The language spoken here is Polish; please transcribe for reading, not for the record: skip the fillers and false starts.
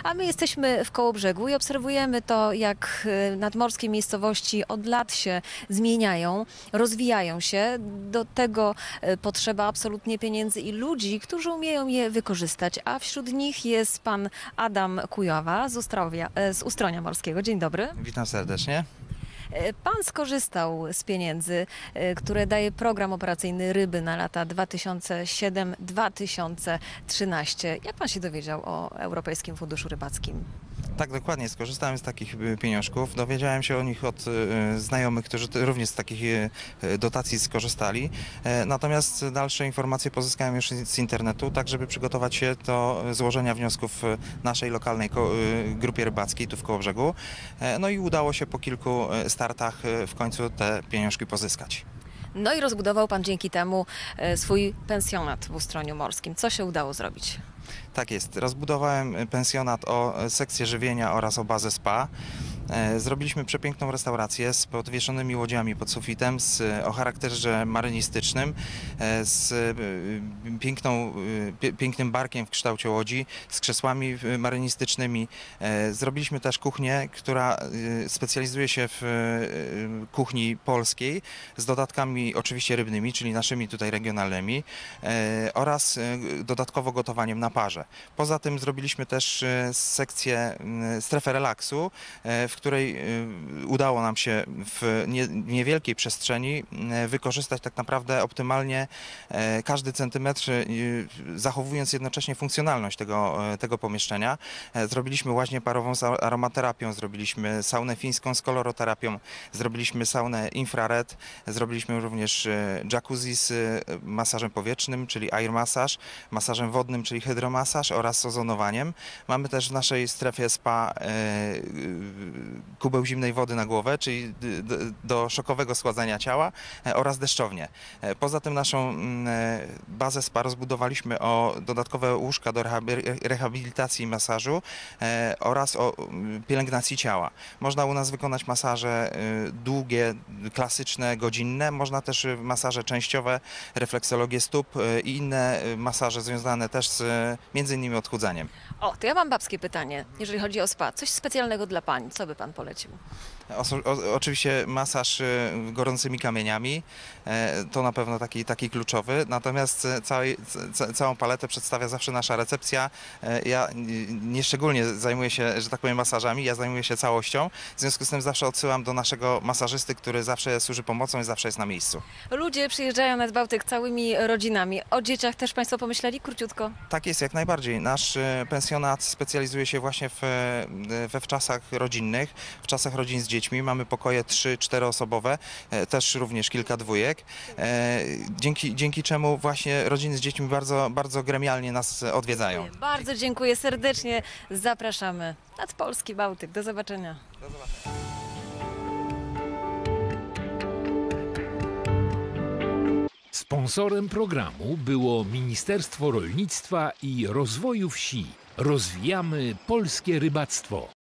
A my jesteśmy w Kołobrzegu i obserwujemy to, jak nadmorskie miejscowości od lat się zmieniają, rozwijają się. Do tego potrzeba absolutnie pieniędzy i ludzi, którzy umieją je wykorzystać. A wśród nich jest pan Adam Kujawa z Ustronia Morskiego. Dzień dobry. Witam serdecznie. Pan skorzystał z pieniędzy, które daje program operacyjny Ryby na lata 2007-2013. Jak pan się dowiedział o Europejskim Funduszu Rybackim? Tak, dokładnie. Skorzystałem z takich pieniążków. Dowiedziałem się o nich od znajomych, którzy również z takich dotacji skorzystali. Natomiast dalsze informacje pozyskałem już z internetu, tak żeby przygotować się do złożenia wniosków w naszej lokalnej grupie rybackiej tu w Kołobrzegu. No i udało się po kilku startach w końcu te pieniążki pozyskać. No i rozbudował pan dzięki temu swój pensjonat w Ustroniu Morskim. Co się udało zrobić? Tak jest. Rozbudowałem pensjonat o sekcję żywienia oraz o bazę spa. Zrobiliśmy przepiękną restaurację z podwieszonymi łodziami pod sufitem, o charakterze marynistycznym, z pięknym barkiem w kształcie łodzi, z krzesłami marynistycznymi. Zrobiliśmy też kuchnię, która specjalizuje się w kuchni polskiej, z dodatkami oczywiście rybnymi, czyli naszymi tutaj regionalnymi, oraz dodatkowo gotowaniem na parze. Poza tym zrobiliśmy też strefę relaksu, w której udało nam się w niewielkiej przestrzeni wykorzystać tak naprawdę optymalnie każdy centymetr, zachowując jednocześnie funkcjonalność tego pomieszczenia. Zrobiliśmy łaźnię parową z aromaterapią, zrobiliśmy saunę fińską z koloroterapią, zrobiliśmy saunę infrared, zrobiliśmy również jacuzzi z masażem powietrznym, czyli air massage, masażem wodnym, czyli hydromasaż oraz ozonowaniem. Mamy też w naszej strefie spa kubeł zimnej wody na głowę, czyli do szokowego schładzania ciała, oraz deszczownię. Poza tym naszą bazę spa rozbudowaliśmy o dodatkowe łóżka do rehabilitacji i masażu oraz o pielęgnacji ciała. Można u nas wykonać masaże długie, klasyczne, godzinne. Można też masaże częściowe, refleksologię stóp i inne masaże związane też z między innymi odchudzaniem. O, to ja mam babskie pytanie, jeżeli chodzi o spa. Coś specjalnego dla pań. Co by pan polecił? Oczywiście masaż gorącymi kamieniami, to na pewno taki kluczowy, natomiast całą paletę przedstawia zawsze nasza recepcja. Ja nieszczególnie zajmuję się, że tak powiem, masażami, ja zajmuję się całością, w związku z tym zawsze odsyłam do naszego masażysty, który zawsze służy pomocą i zawsze jest na miejscu. Ludzie przyjeżdżają nad Bałtyk całymi rodzinami. O dzieciach też państwo pomyśleli? Króciutko. Tak jest, jak najbardziej. Nasz pensjonat specjalizuje się właśnie we wczasach rodzinnych, w czasach rodzin z dziećmi. Mamy pokoje 3-4 osobowe, też również kilka dwójek, dzięki czemu właśnie rodziny z dziećmi bardzo, bardzo gremialnie nas odwiedzają. Bardzo dziękuję serdecznie. Zapraszamy nad polski Bałtyk. Do zobaczenia. Do zobaczenia. Sponsorem programu było Ministerstwo Rolnictwa i Rozwoju Wsi. Rozwijamy polskie rybactwo.